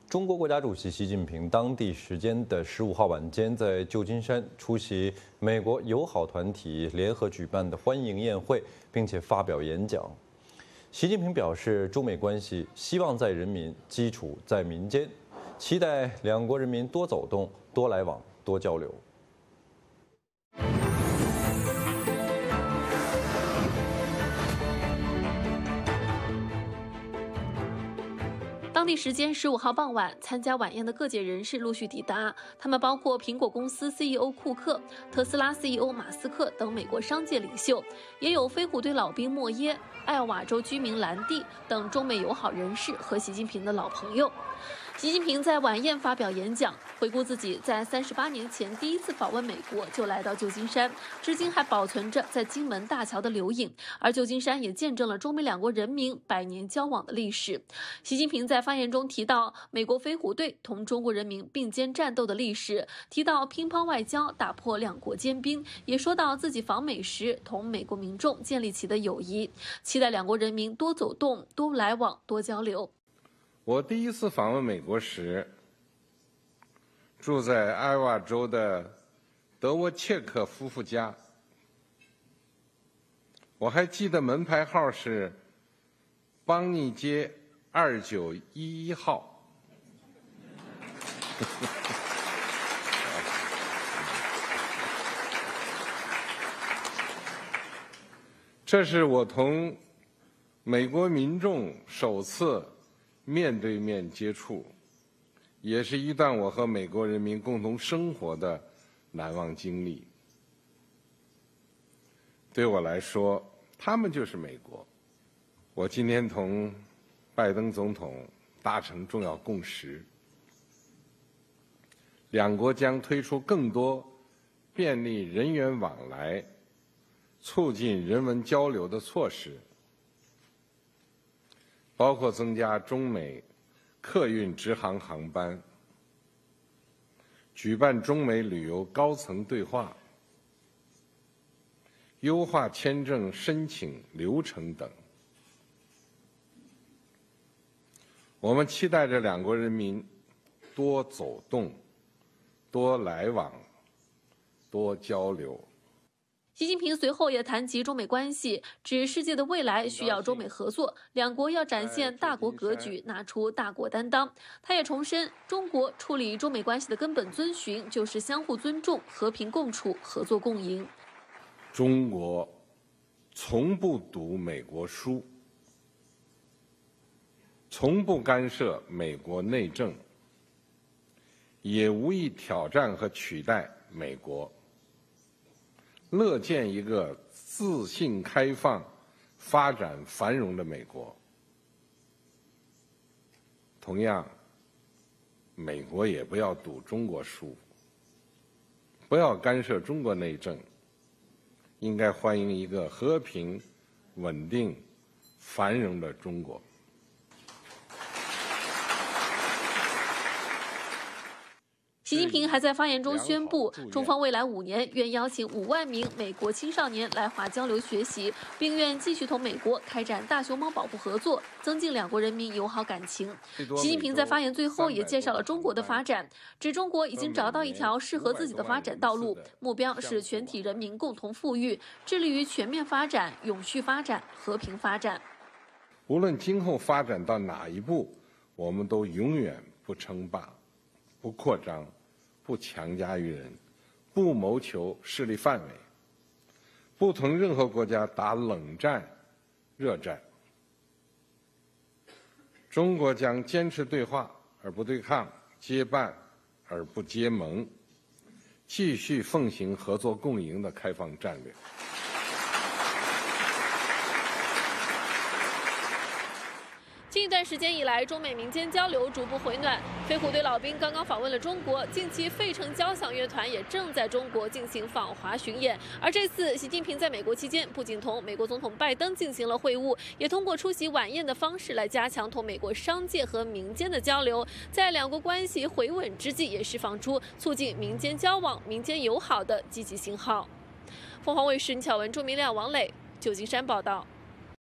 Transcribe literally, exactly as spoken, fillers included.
中国国家主席习近平当地时间的十五号晚间在旧金山出席美国友好团体联合举办的欢迎宴会，并且发表演讲。习近平表示，中美关系希望在人民，基础在民间，期待两国人民多走动、多来往、多交流。 当地时间十五号傍晚，参加晚宴的各界人士陆续抵达，他们包括苹果公司 C E O 库克、特斯拉 C E O 马斯克等美国商界领袖，也有飞虎队老兵莫耶、艾奥瓦州居民兰蒂等中美友好人士和习近平的老朋友。 习近平在晚宴发表演讲，回顾自己在三十八年前第一次访问美国就来到旧金山，至今还保存着在金门大桥的留影。而旧金山也见证了中美两国人民百年交往的历史。习近平在发言中提到美国飞虎队同中国人民并肩战斗的历史，提到乒乓外交打破两国坚冰，也说到自己访美时同美国民众建立起的友谊，期待两国人民多走动、多来往、多交流。 我第一次访问美国时，住在艾奥瓦州的德沃切克夫妇家。我还记得门牌号是邦尼街二九一一号。这是我同美国民众首次 面对面接触，也是一段我和美国人民共同生活的难忘经历。对我来说，他们就是美国。我今天同拜登总统达成重要共识，两国将推出更多便利人员往来、促进人文交流的措施。 包括增加中美客运直航航班、举办中美旅游高层对话、优化签证申请流程等。我们期待着两国人民多走动、多来往、多交流。 习近平随后也谈及中美关系，指世界的未来需要中美合作，两国要展现大国格局，拿出大国担当。他也重申，中国处理中美关系的根本遵循就是相互尊重、和平共处、合作共赢。 中国从不读美国书，从不干涉美国内政，也无意挑战和取代美国。 乐见一个自信、开放、发展繁荣的美国。同样，美国也不要读中国书，不要干涉中国内政，应该欢迎一个和平、稳定、繁荣的中国。 习近平还在发言中宣布，中方未来五年愿邀请五万名美国青少年来华交流学习，并愿继续同美国开展大熊猫保护合作，增进两国人民友好感情。习近平在发言最后也介绍了中国的发展，指中国已经找到一条适合自己的发展道路，目标是全体人民共同富裕，致力于全面发展、永续发展、和平发展。 无论今后发展到哪一步，我们都永远不称霸、不扩张。 不强加于人，不谋求势力范围，不同任何国家打冷战、热战。中国将坚持对话而不对抗，结伴而不结盟，继续奉行合作共赢的开放战略。 近一段时间以来，中美民间交流逐步回暖。飞虎队老兵刚刚访问了中国，近期费城交响乐团也正在中国进行访华巡演。而这次，习近平在美国期间，不仅同美国总统拜登进行了会晤，也通过出席晚宴的方式来加强同美国商界和民间的交流。在两国关系回稳之际，也释放出促进民间交往、民间友好的积极信号。凤凰卫视乔文、朱明亮、王磊，旧金山报道。